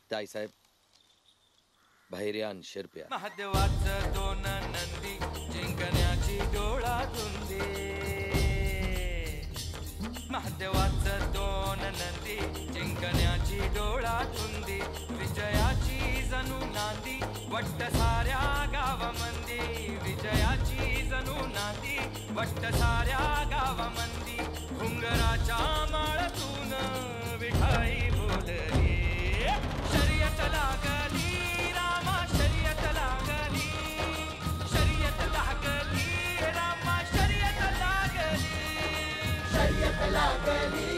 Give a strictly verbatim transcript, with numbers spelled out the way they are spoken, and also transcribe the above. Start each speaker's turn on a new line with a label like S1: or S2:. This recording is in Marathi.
S1: ताईसाहेब बाहेर या आणि शिरप्या.
S2: महादेवाचं दोन नंदी जिंकण्याची डोळा धुंदी. महादेवाचं दोन नंदी जिंकण्याची डोळा धुंदी. विजयाची जणू नांदी वट्ट साऱ्या गावामंदी. विजयाची जणू नांदी वट्ट साऱ्या गावामंदी. घुंगराच्या माळतून विठाई बोलली. शर्यत लागली रामा शर्यत लागली. शर्यत लागली रामा शर्यत लागली.
S3: शर्यत लागली